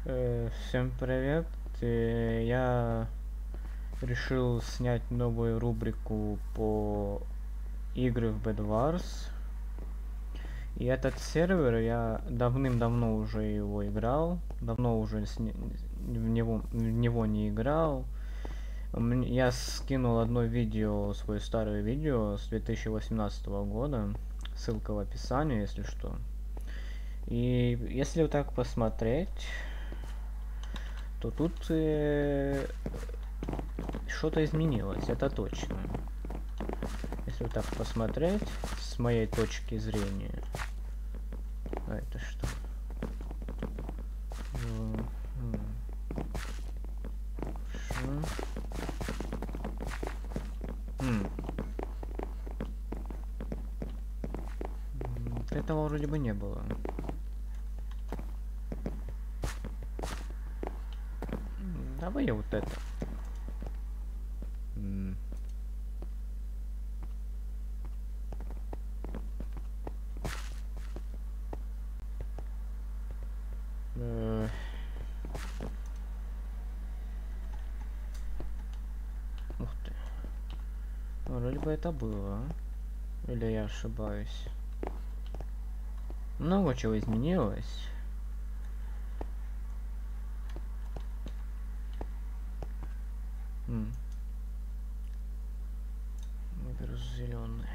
Всем привет. Я решил снять новую рубрику по игры в Bed Wars. И этот сервер, я давным-давно уже его играл. Давно уже в него не играл. Я скинул одно видео, свое старое видео с 2018 года. Ссылка в описании, если что. И если вот так посмотреть, то тут что-то изменилось, это точно. Если вот так посмотреть, с моей точки зрения. А это что? Этого вроде бы не было. Давай я вот это. Ух ты. Вроде бы это было. Или я ошибаюсь? Много чего изменилось. Зеленые.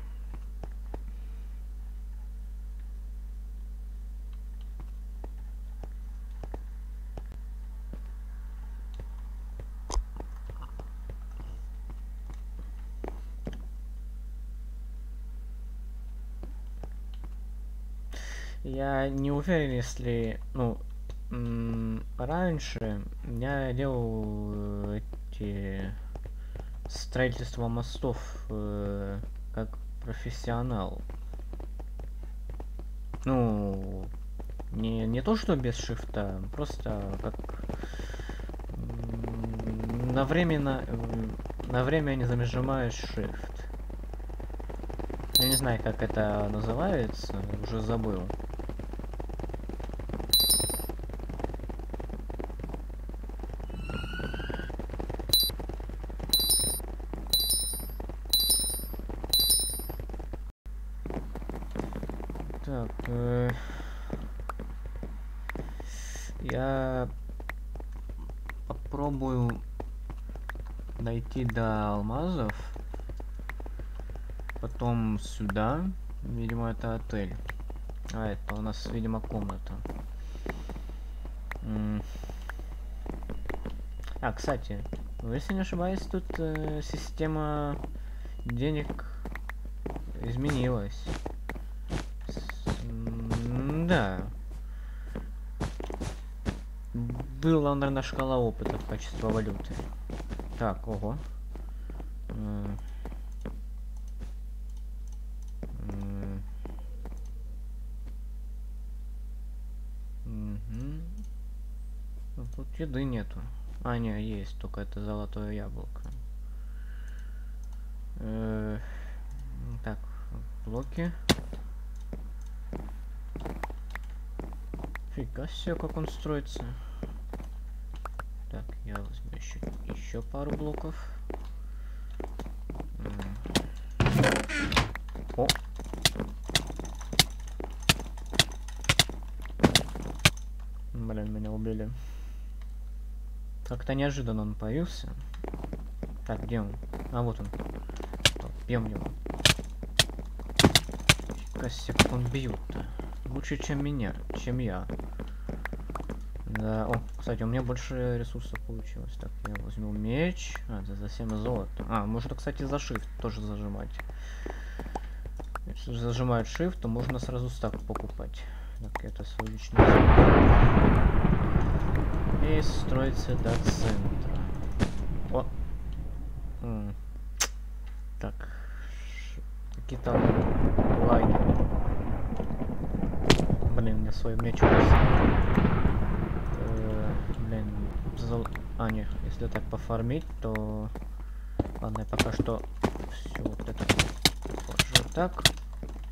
Я не уверен, если, раньше я делал эти строительство мостов как профессионал. Ну, не то, что без шифта, просто как на время не зажимаешь shift. Я не знаю, как это называется, уже забыл. Так, я попробую дойти до алмазов, потом сюда, видимо, это отель, а это у нас, видимо, комната. Кстати, если не ошибаюсь, тут система денег изменилась. Да. Была, наверное, шкала опыта в качестве валюты. Так, ого. Тут еды нету. Не, есть, только это золотое яблоко. Так, блоки. Фига себе, как он строится. Так, я возьму еще пару блоков. О! Блин, меня убили. Как-то неожиданно он появился. Так, где он? Вот он. Бьем его. Фига себе, как он бьет-то. Лучше, чем я. Да, кстати, у меня больше ресурсов получилось. Так, я возьму меч. Это за 7 золота. Можно, кстати, за shift тоже зажимать. Если зажимают shift, то можно сразу стак покупать. Так, это свой личный. И строится до центра. Так. Какие-то лаги. Блин, я свой меч не, если так пофармить, то... Ладно, я пока что все вот это положу так.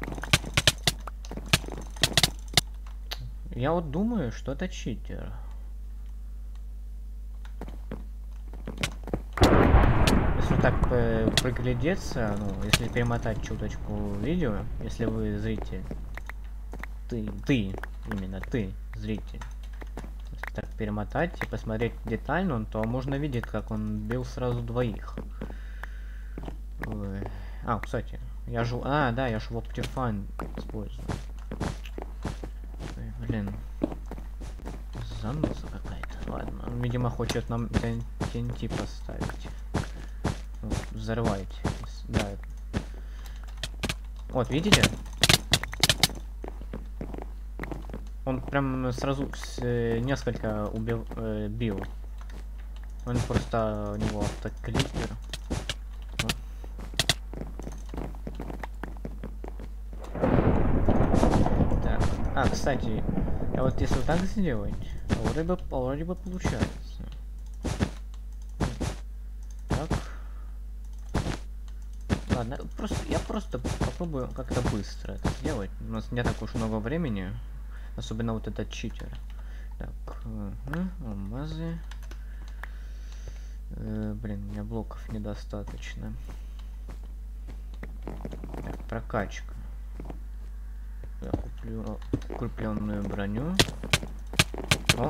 Я вот думаю, что это читер. так приглядеться, ну, если перемотать чуточку видео, если вы зритель, именно ты, зритель, если так перемотать и посмотреть детально, то можно видеть, как он бил сразу двоих. Ой. А, кстати, я же... А, да, я же в Optifine использую. Ой, блин. Заноза какая-то. Ладно, он, видимо, хочет нам TNT поставить. Ну, взорвайте. Да. Вот, видите? Он прям сразу несколько бил. Он просто... У него автокликер. Так. А, кстати, а вот если вот так сделать, вроде бы получается. Так. Ладно, я просто попробую как-то быстро это сделать. У нас не так уж много времени. Особенно вот этот читер. Так, алмазы. Блин, у меня блоков недостаточно. Так, прокачка. Я куплю укрепленную броню. О!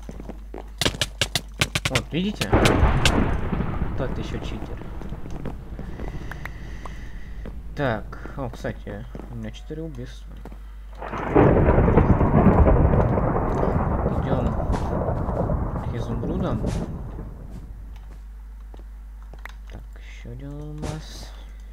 Вот, видите? Тот еще читер. Так, о, кстати, у меня 4 убийства. Идем к изумрудам. Так, еще один алмаз.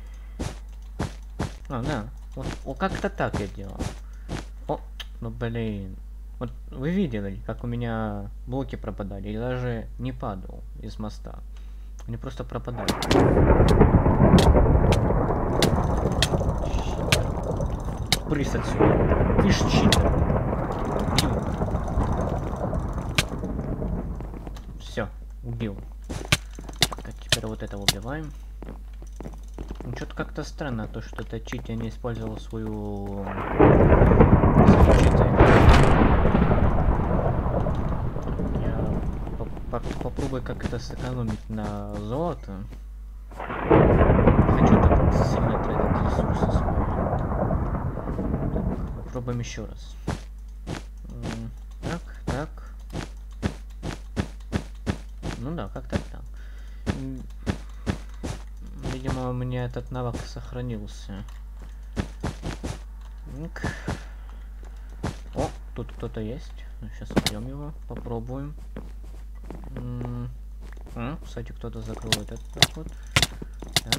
А, да. Вот как-то так я делал. О, ну блин. Вот вы видели, как у меня блоки пропадали. Я даже не падал из моста. Они просто пропадали. Брысь отсюда. Ты ж читер. Все, убил. Так, теперь вот это убиваем. Ну, что-то как-то странно, то, что этот читер не использовал свою защиту. Я попробую как-то сэкономить на золото. Хочу так сильно тратить ресурсы свои. Так, попробуем еще раз. Так. Ну да, как-то так. Видимо, у меня этот навык сохранился. Так. О, тут кто-то есть. Сейчас убьем его, попробуем. Кстати, кто-то закрыл этот проход. Так.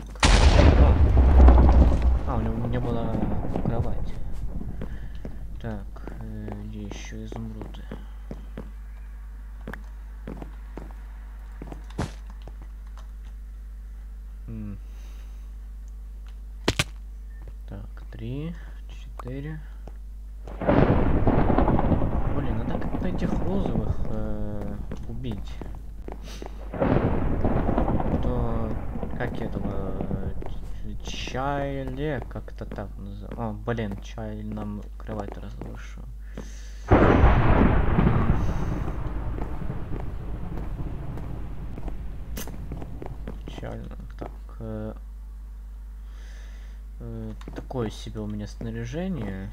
А, у него не было кровати. Так, где еще изумруды? Так, 3, 4. Блин, надо как-то этих розовых убить. То как этого Чайле как-то так называется. О, блин, Чай нам кровать разрушил. Печально. Так. Такое себе у меня снаряжение.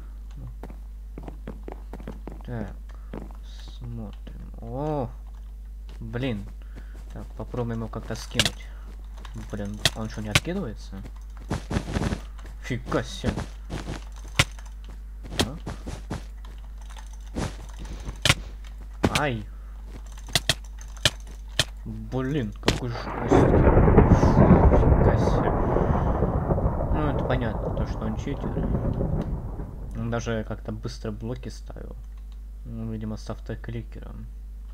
Так. Смотрим. О! Блин. Так, попробуем его как-то скинуть. Блин, он что, не откидывается? Фига себе. Так. Ай! Блин, какой жесткий. Фига себе. Ну, это понятно, то, что он читер. Он даже как-то быстро блоки ставил. Ну, видимо, с автокликером.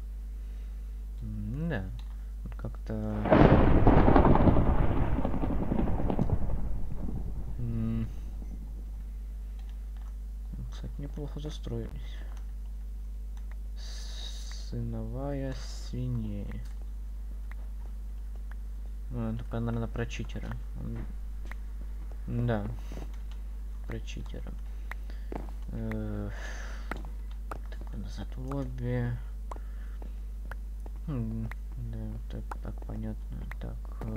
Да. Как-то... Кстати, неплохо застроились. Сыновая свинья. Ну, только, наверное, про читера. Да. Про читера. Так, назад в лобби. Да, так понятно. Так.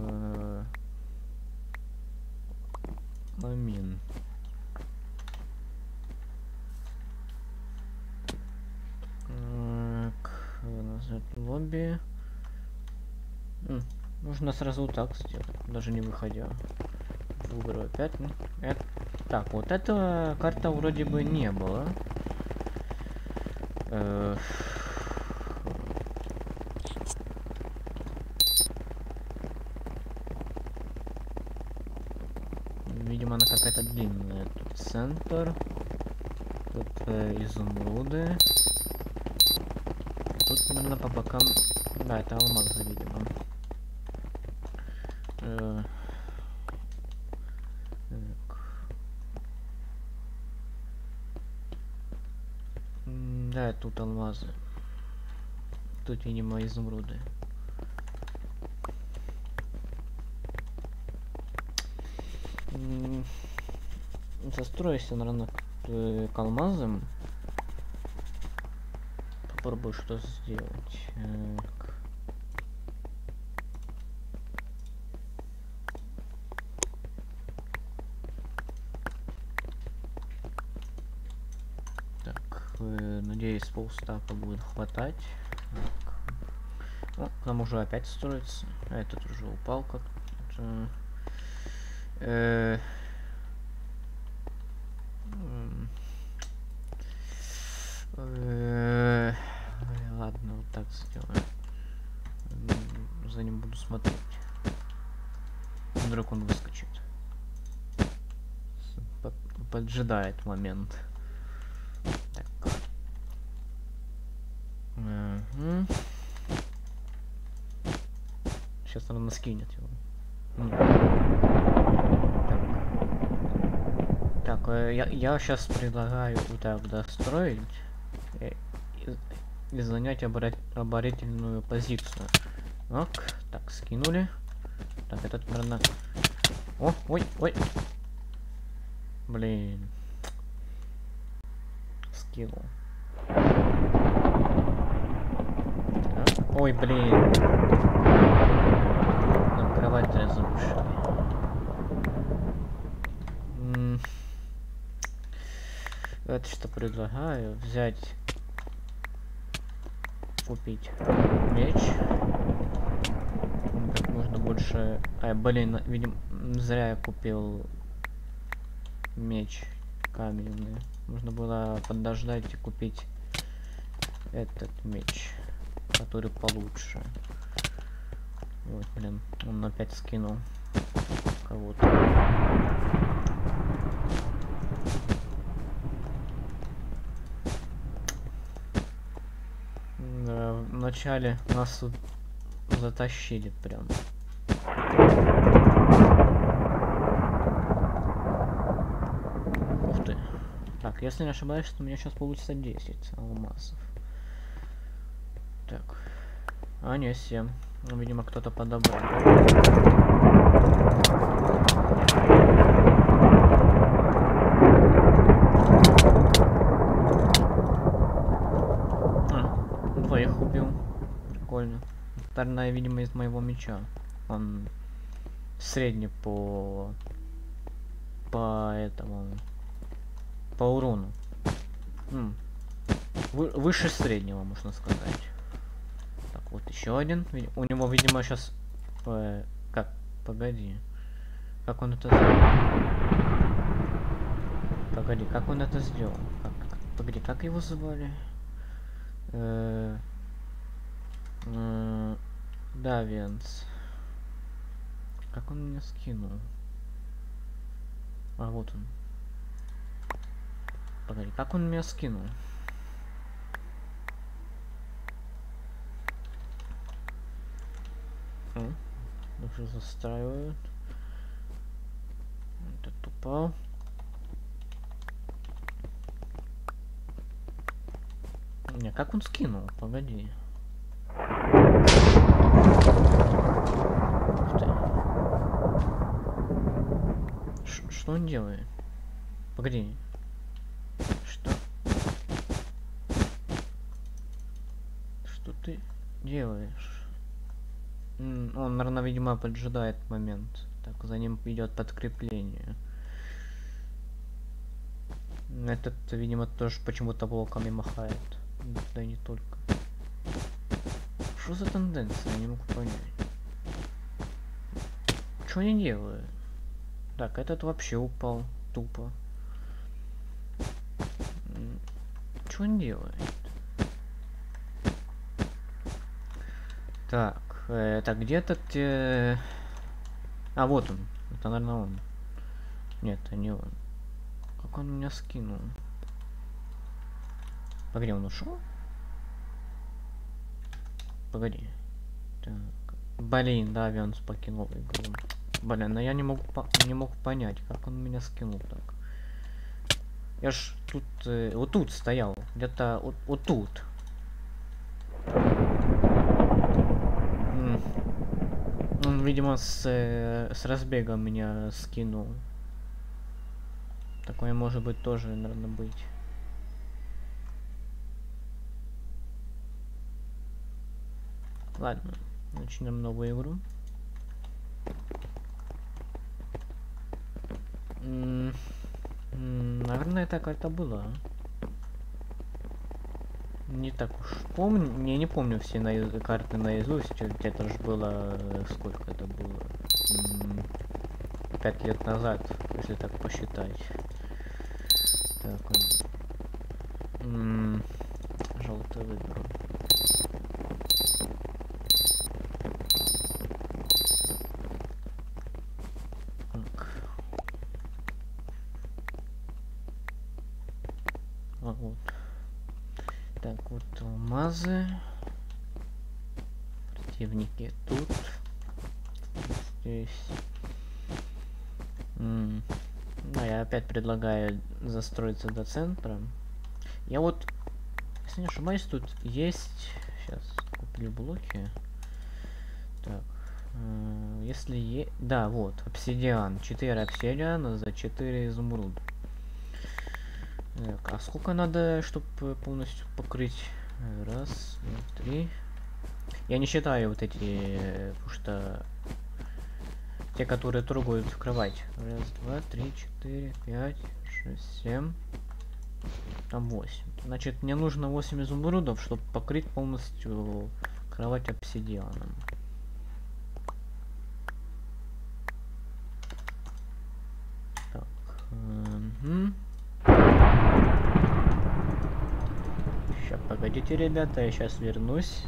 Ламин. Назад лобби. Можно сразу так сделать, даже не выходя в игру опять. Так, вот эта карта вроде бы не было. Видимо, она какая-то длинная. Тут центр. Тут изумруды. Тут, наверное, по бокам... Да, это алмазы, видимо. Да, тут алмазы. Тут, видимо, изумруды. Застройся, наверное, к алмазам. Попробую что сделать. Так, надеюсь, полстака будет хватать. Так. О, к нам уже опять строится. А этот уже упал как-то. Ладно, вот так сделаем. За ним буду смотреть. Вдруг он выскочит. Поджидает момент. Так. Сейчас, наверное, скинет его. Так, я сейчас предлагаю вот так достроить и занять оборонительную позицию. Так, скинули. Так, этот, наверное... О, ой. Блин. Скинул. Так. Ой, блин. Нам кровать разрушили. Это что предлагаю? Взять... Купить меч. Как можно больше... блин, видимо, зря я купил меч каменный. Нужно было подождать и купить этот меч, который получше. Вот, блин, он опять скинул кого-то. Да, вначале нас тут затащили прям. Ух ты. Так, если не ошибаюсь, то у меня сейчас получится 10 алмазов. Так. А, не 7. Ну, видимо, кто-то подобрал. Двоих убил. Прикольно. Вторая, видимо, из моего меча. Он средний по этому, по урону. Выше среднего, можно сказать. Так, вот еще один. У него, видимо, сейчас... как? Погоди. Как он это сделал? Погоди, как он это сделал? Погоди, как его звали? Да, Венс. Как он меня скинул? А, вот он. Погоди, как он меня скинул? Уже застраивают. Этот упал. Не, как он скинул? Погоди. Ух ты. Что он делает? Погоди. Что? Что ты делаешь? Он, наверное, видимо, поджидает момент. Так, за ним идет подкрепление. Этот, видимо, тоже почему-то блоками махает. Да и не только. Что за тенденция? Я не могу понять. Что они делают? Так, этот вообще упал. Тупо. Что он делает? Так, это где-то те... А, вот он. Это, наверное, он. Нет, это не он. Как он меня скинул? Погоди, он ушел? Погоди. Так. Блин, да, Венс покинул игру. Блин, но я не мог понять, как он меня скинул так. Я ж тут, вот тут стоял. Где-то вот тут. Он, видимо, с разбега меня скинул. Такое может быть тоже, наверное, быть. Ладно, начнем новую игру. Наверное, так это было. Не так уж помню. Я не помню все карты наизусть. Где-то же было... Сколько это было? 5 лет назад, если так посчитать. Так, желтый выберу. Так. А вот. Так, вот алмазы. Противники тут. Здесь. Да, я опять предлагаю застроиться до центра. Я вот, если не ошибаюсь, тут есть... Сейчас куплю блоки. Так. Если да, вот, обсидиан. 4 обсидиана за 4 изумруда. Так, а сколько надо, чтобы полностью покрыть? Раз, два, три. Я не считаю вот эти, потому что те, которые трогают кровать. Раз, два, три, 4, 5, 6, 7. Там 8. Значит, мне нужно 8 изумрудов, чтобы покрыть полностью кровать обсидианом. Так. Сейчас, погодите, ребята, я сейчас вернусь.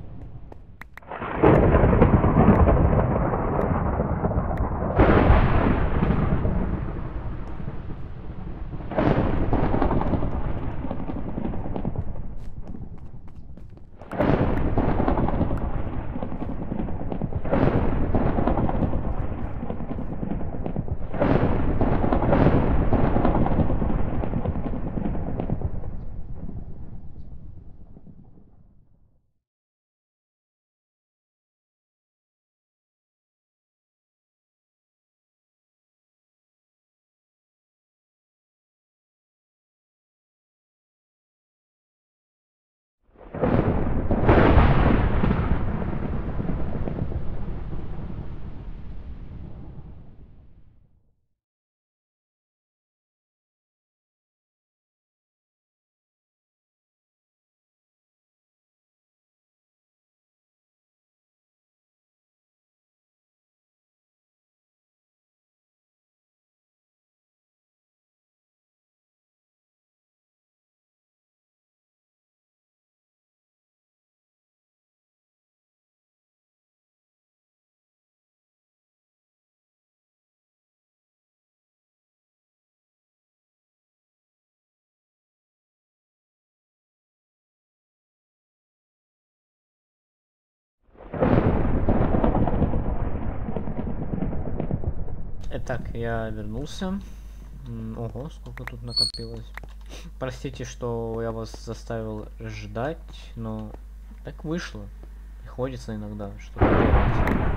Итак, я вернулся. Ого, сколько тут накопилось. Простите, что я вас заставил ждать, но так вышло. Приходится иногда что-то делать.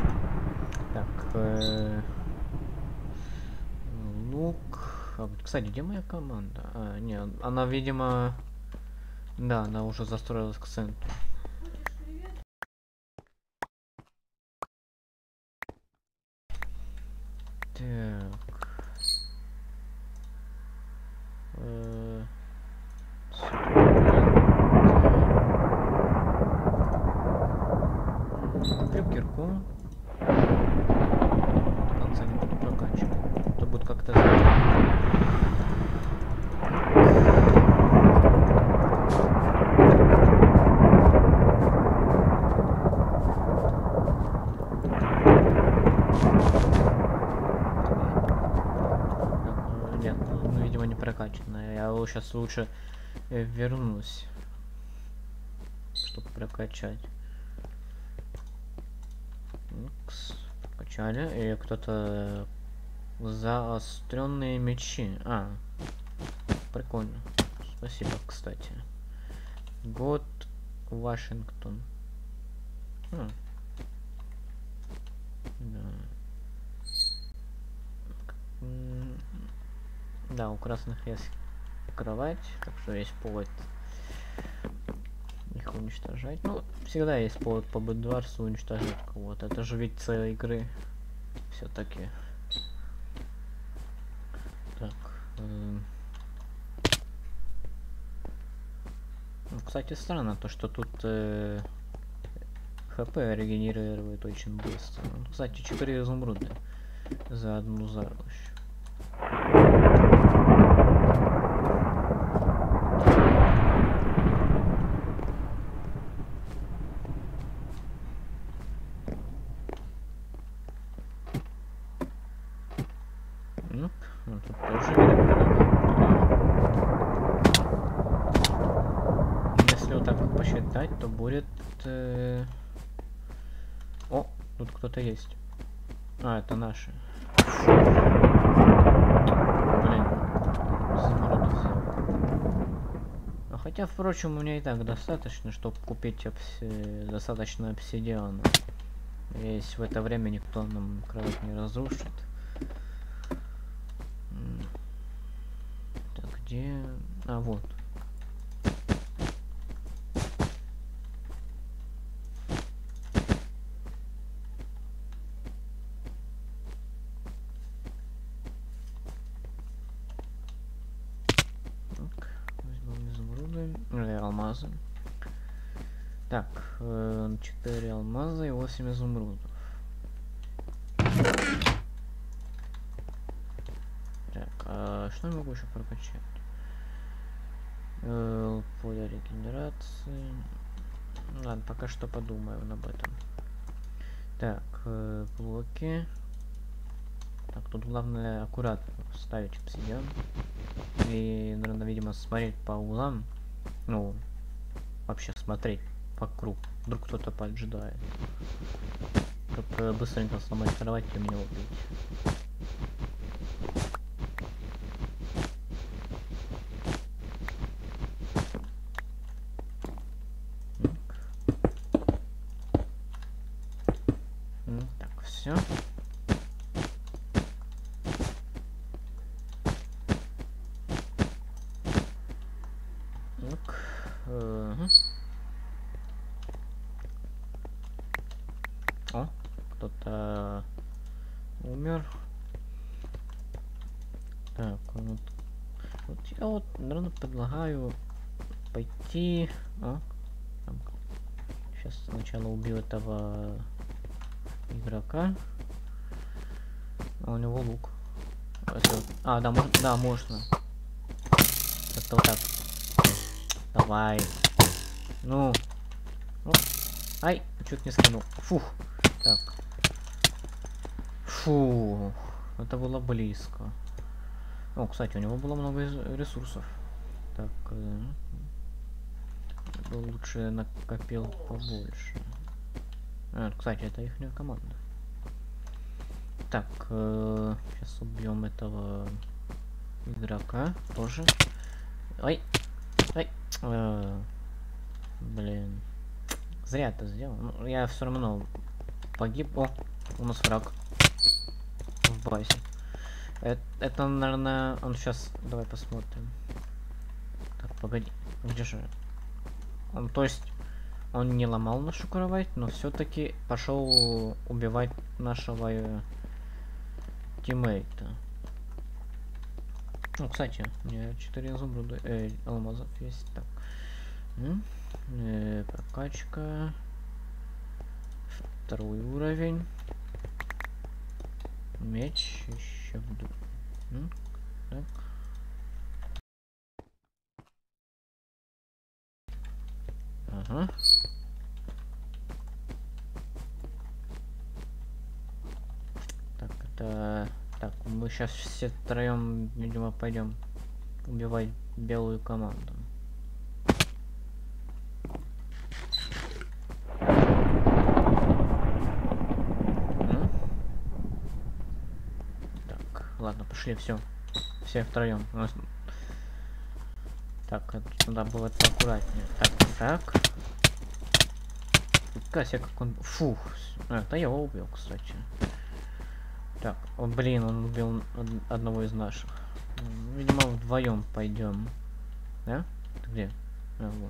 Так, лук. Кстати, где моя команда? А, нет, она, видимо... Да, она уже застроилась к центру. рубрику. До конца не буду прокачивать. Это будет как-то затягивать. Нет, ну, видимо, не прокачанная. Я сейчас лучше вернусь, чтобы прокачать. Прокачали. И кто-то заостренные мечи. А, прикольно. Спасибо, кстати. Год Вашингтон. Да. Да, у красных есть кровать, так что есть повод их уничтожать. Ну, всегда есть повод по Бэдварсу уничтожать кого-то. Это же ведь цель игры. Все-таки. Так. Ну, кстати, странно то, что тут ХП регенерирует очень быстро. Ну, кстати, 4 изумруда за одну зарощу. Ну, тут тоже если вот так вот посчитать, то будет... О, тут кто-то есть. А, это наши. Блин, изумруд взял. А хотя, впрочем, у меня и так достаточно, чтобы купить достаточно обсидиана. Если в это время никто нам кровать не разрушит. Так, где... А, вот. Так, возьмем изумруды. Алмазы. Так, 4 алмаза и 8 изумрудов. Так, а что я могу еще прокачать? Поле регенерации. Ладно, пока что подумаю об этом. Так, блоки. Так, тут главное аккуратно ставить обсидиан. И, наверное, видимо, смотреть по углам. Ну, вообще смотреть вокруг. Вдруг кто-то поджидает. Только быстренько сломать кровать и меня убить. Так, все. Так. О, кто-то умер. Так, вот я вот, наверное, предлагаю пойти. Сейчас сначала убью этого игрока. А у него лук. А, да, да, можно. Это вот так. Давай. Ну. Ай, чуть не скинул. Фух. Так. Фу. Это было близко. О, кстати, у него было много ресурсов. Так. Лучше накопил побольше. Кстати, это их команда. Так, сейчас убьем этого игрока тоже. Ой, ой, блин, зря это сделал. Ну, я все равно погиб. О, у нас враг в базе. Это, наверное, он сейчас. Давай посмотрим. Так, погоди, где же? Он, то есть, он не ломал нашу кровать, но все-таки пошел убивать нашего тиммейта. Ну, кстати, у меня 4 изумруда, алмазов есть. Так. Прокачка. второй уровень. Меч еще вдруг. Так. Ага. Так, это... Так, мы сейчас все втроем, видимо, пойдем убивать белую команду. Так, ладно, пошли, все втроем. Так, надо было поаккуратнее. Так. Кася, как он... Фух. Это я его убил, кстати. Так, о, блин, он убил одного из наших. Видимо, вдвоем пойдем. Да? Ты где? Вот.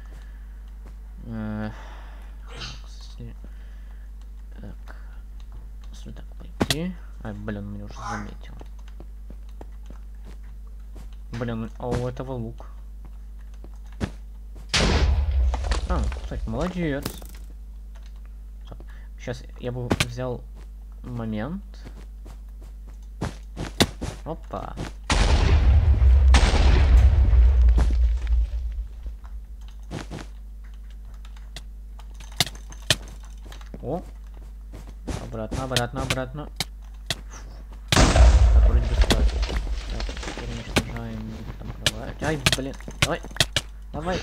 Так. Сюда пойти. Ай, блин, меня уже заметил. Блин, а у этого лук. Кстати, молодец. Сейчас я бы взял момент. Опа. О. Обратно. Так, вроде бы справится. Так, теперь уничтожаем там кровать. Ай, блин. Давай.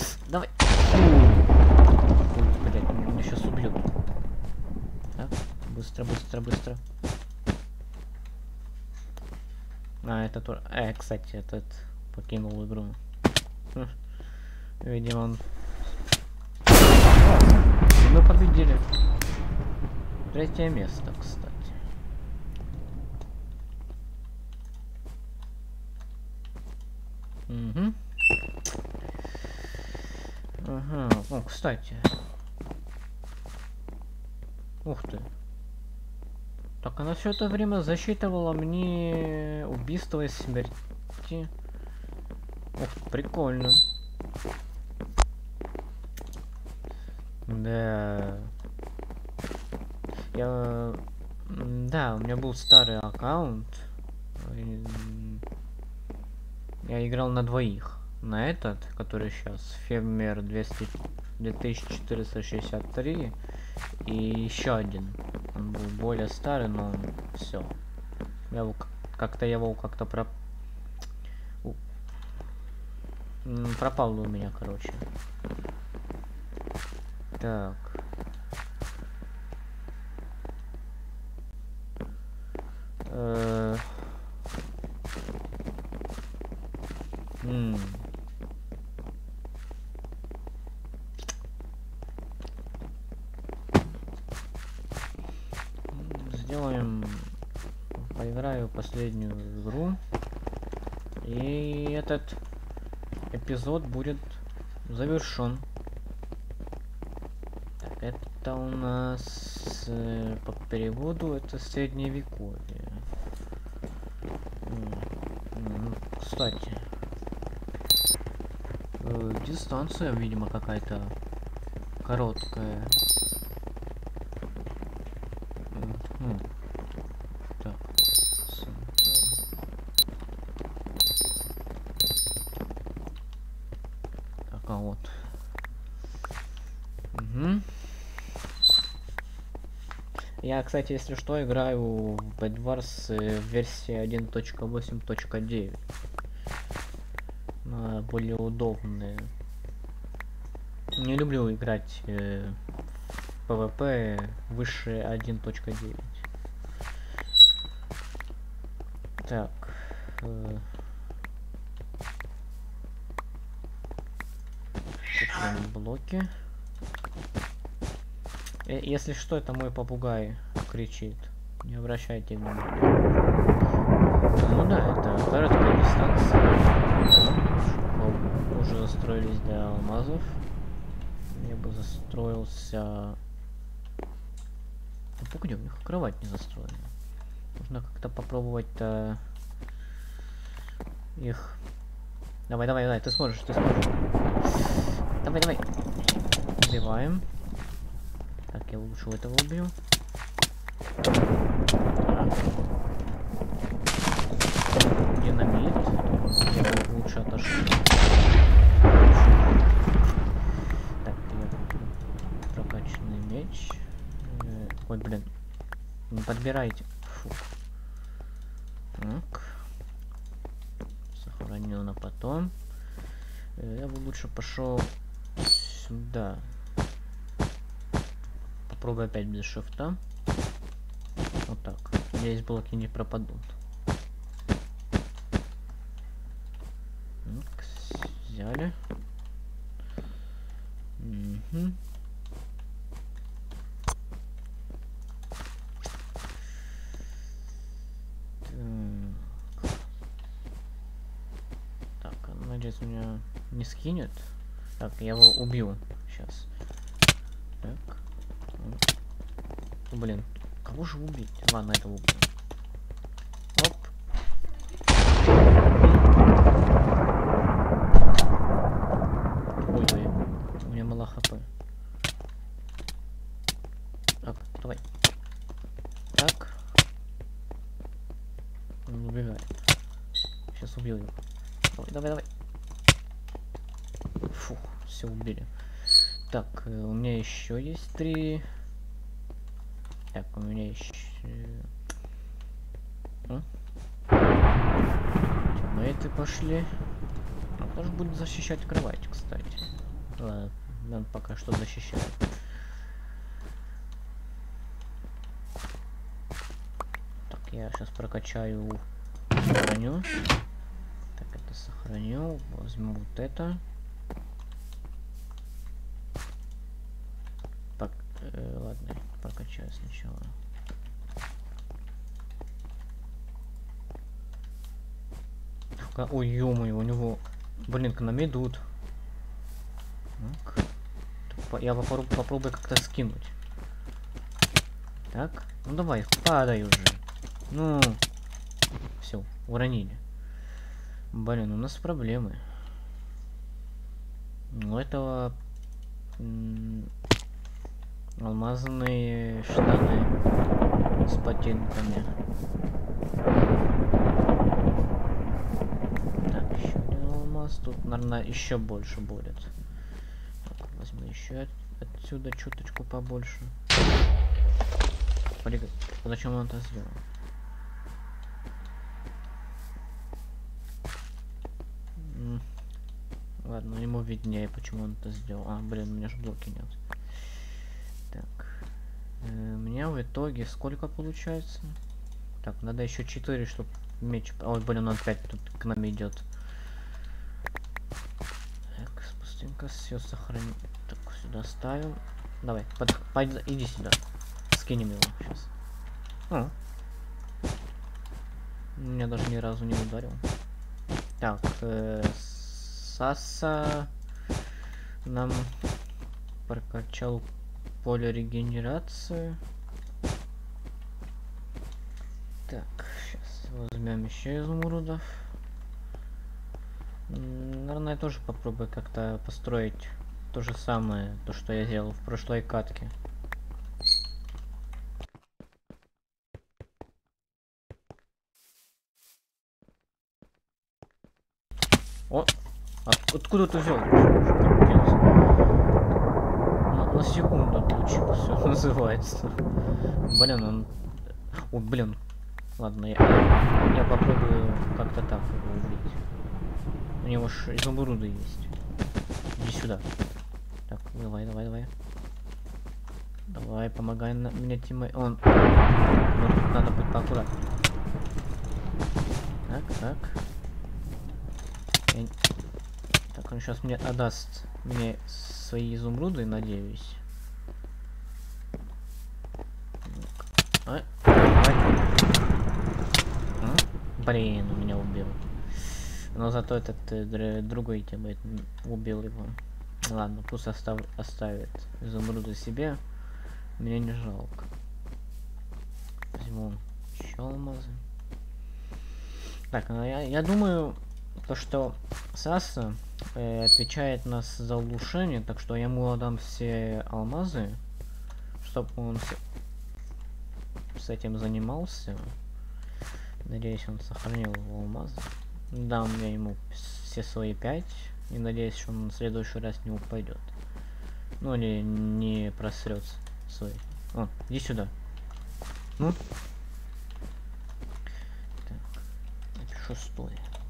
Ой, блядь, меня сейчас убьют. Так, быстро. Это тоже... кстати, этот покинул игру. Видимо, он... Мы победили. 3-е место, кстати. Угу. Ага. О, кстати. Ух ты. Так, она все это время засчитывала мне убийство и смерти. Ух, прикольно. Да. Да, у меня был старый аккаунт. Я играл на двоих. На этот, который сейчас, Фермер 2463. И еще один. Он был более старый, но все. Я его как-то пропал у меня, короче. Так. Поиграю в последнюю игру. И этот эпизод будет завершен. Так, это у нас по переводу это средневековье. Кстати, дистанция, видимо, какая-то короткая. Так. Так, а вот. Я, кстати, если что, играю в Bed Wars в версии 1.8.9. Более удобные. Не люблю играть в PvP выше 1.9. Так. Купим блоки. Если что, это мой попугай кричит. Не обращайте внимания. Ну да, это короткая дистанция. Уже застроились до алмазов. Я бы застроился... Погоди, у них кровать не застроена. Нужно как-то попробовать-то их... Давай, ты сможешь. Давай. Убиваем. Так, я лучше этого убью. Динамит. Я бы лучше отошел. Так, я куплю прокачанный меч. Ой, блин. Не подбирайте. Фу. Так. Сохраню на потом. Я бы лучше пошел сюда. Попробую опять без шифта. Вот так. Надеюсь, блоки не пропадут. Так, взяли. Угу. Так, надеюсь, меня не скинет. Так, я его убью сейчас. Так. Блин, кого же убить? Ладно, это убью. Оп. Ой-ой, у меня мало хп. Так, давай. Так. Он убегает. Сейчас убил его. Давай, давай, давай. Фух, все убили. Так, у меня еще есть 3. Так, у меня еще... Тиммейты пошли. Он тоже будет защищать кровать, кстати. Ладно, он пока что защищает. Так, я сейчас прокачаю броню. Так, это сохраню. Возьму вот это. Так, ладно, прокачаю сначала. Ой, ё-моё, у него, блин, к нам идут. Так, я попробую как-то скинуть. Так, ну давай, падай уже. Ну, все, уронили. Блин, у нас проблемы. У этого алмазные штаны с ботинками. Так, еще один алмаз. Тут, наверное, еще больше будет. Так, возьму еще отсюда чуточку побольше. Зачем он это сделал? Ладно, ему виднее, почему он это сделал. А, блин, у меня же блоки нет. Так. У меня в итоге сколько получается? Так, надо еще 4, чтобы меч... Ой, блин, он опять тут к нам идет. Так, быстренько все сохраним. Так, сюда ставим. Давай, иди сюда. Скинем его сейчас. О. Меня даже ни разу не ударил. Так, Саса нам прокачал поле регенерации. Так, сейчас возьмем еще изумрудов. Наверное, я тоже попробую как-то построить то же самое, то, что я сделал в прошлой катке. О! Откуда ты взял? На секунду отключился, называется. Блин, он... О, блин. Ладно, я попробую как-то так его убить. У него ж изумруды есть. Иди сюда. Так, давай, давай, давай. Давай, помогай мне, тиммейт. Он... Ну, тут надо быть поаккуратнее. Так, так. Так, он сейчас мне отдаст мне свои изумруды, надеюсь. А? Блин, он меня убил. Но зато этот другой тиммейт убил его. Ладно, пусть оставит изумруды себе. Мне не жалко. Возьму еще алмазы. Так, ну я думаю, то, что Саса отвечает нас за улучшение, так что я ему отдам все алмазы, чтобы он с этим занимался. Надеюсь, он сохранил алмазы. Дам я ему все свои 5. И надеюсь, что он в следующий раз не упадет. Ну или не просрется свой. О, иди сюда. Ну. Так. Напишу 100.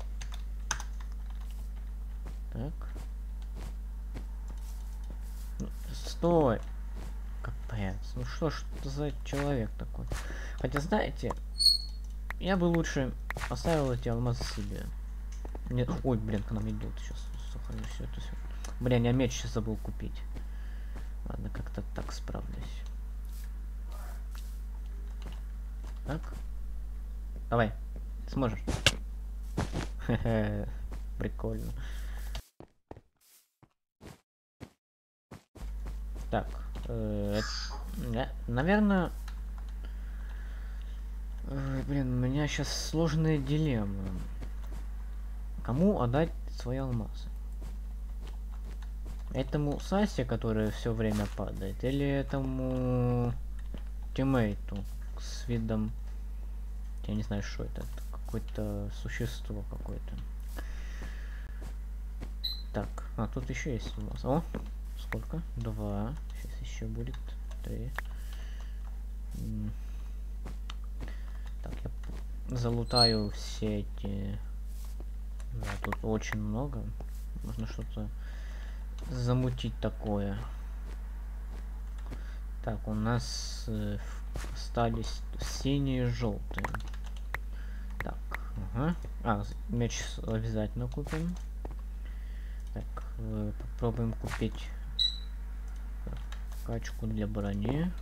Так. Ну, стой. Капец. Ну что ж за человек такой? Хотя знаете, я бы лучше оставил эти алмазы себе. Нет. Ой, блин, к нам идут. Сейчас сохраню все это все. Блин, я меч сейчас забыл купить. Ладно, как-то так справлюсь. Так. Давай. Сможешь. Хе-хе. Прикольно. Так. Наверное... блин, у меня сейчас сложная дилемма. Кому отдать свои алмазы? Этому Сасе, который все время падает, или этому тиммейту с видом... Я не знаю, что это. Это какое-то существо какое-то. Так, а тут еще есть алмаз. О, сколько? 2. Сейчас еще будет 3. Так, я залутаю все эти... Да, тут очень много. Можно что-то замутить такое. Так, у нас остались синие и желтые. Так, ага. А, меч обязательно купим. Так, попробуем купить качку для брони.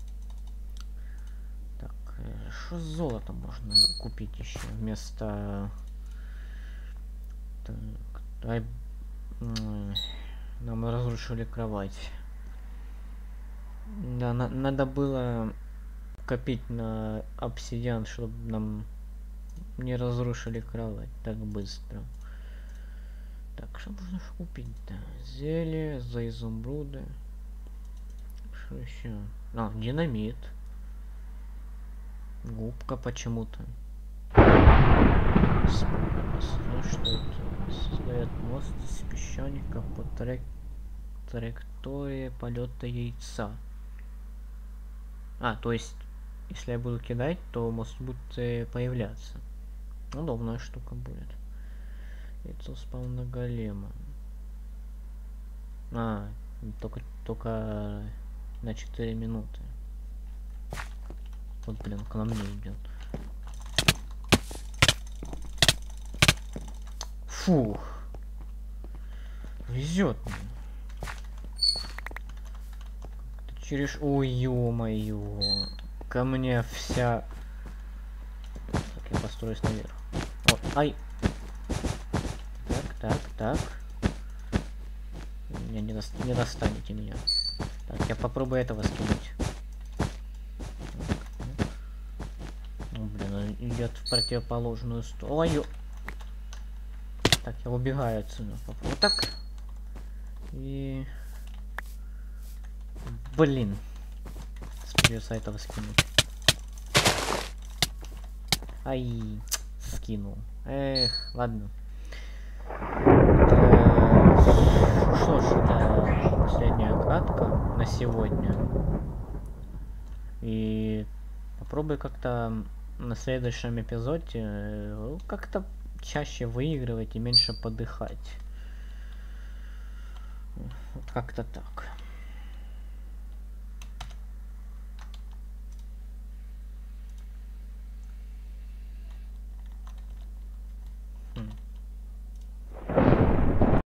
Так, что с золотом можно купить еще вместо... Так, дай... Нам разрушили кровать. Да, надо было копить на обсидиан, чтобы нам не разрушили кровать так быстро. Так, что можно купить-то? Зелье за изумруды. Что еще? А, динамит. Губка почему-то. Ну что это? Стоят мост из песчаника по траектории полета яйца. А, то есть, если я буду кидать, то мост будет появляться. Удобная штука будет. Яйцо спавна голема. А, только на 4 минуты. Вот, блин, к нам не идет. Фух. Везет мне. Через... Ой, ё-моё. Ко мне вся... Так, я построюсь наверх. Вот, ай. Так. Не достанете меня. Так, я попробую этого скинуть. Ну, блин, он идет в противоположную сторону. Ой, так, я убегаю отсюда. Вот так. И... Блин. Придется этого скинуть. Ай, скинул. Эх, ладно. Что ж, это последняя катка на сегодня. И попробуй как-то на следующем эпизоде как-то чаще выигрывать и меньше подыхать. Вот как-то так.